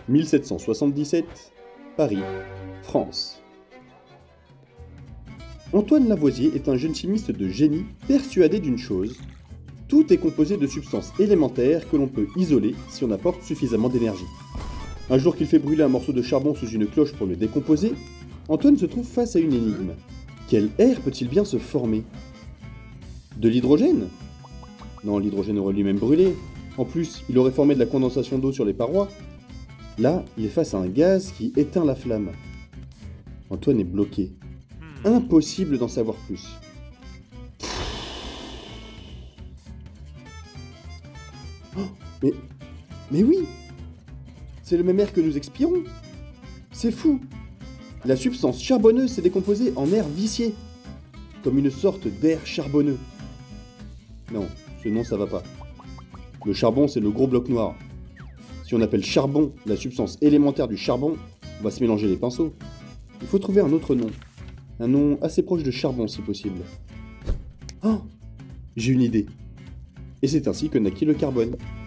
1777, Paris, France. Antoine Lavoisier est un jeune chimiste de génie persuadé d'une chose. Tout est composé de substances élémentaires que l'on peut isoler si on apporte suffisamment d'énergie. Un jour qu'il fait brûler un morceau de charbon sous une cloche pour le décomposer, Antoine se trouve face à une énigme. Quel air peut-il bien se former? De l'hydrogène? Non, l'hydrogène aurait lui-même brûlé. En plus, il aurait formé de la condensation d'eau sur les parois. Là, il est face à un gaz qui éteint la flamme. Antoine est bloqué. Impossible d'en savoir plus. Oh, mais oui! C'est le même air que nous expirons! C'est fou! La substance charbonneuse s'est décomposée en air vicié, comme une sorte d'air charbonneux. Non, ce nom ça va pas. Le charbon c'est le gros bloc noir. Si on appelle charbon la substance élémentaire du charbon, on va se mélanger les pinceaux. Il faut trouver un autre nom. Un nom assez proche de charbon si possible. Oh! J'ai une idée. Et c'est ainsi que naquit le carbone.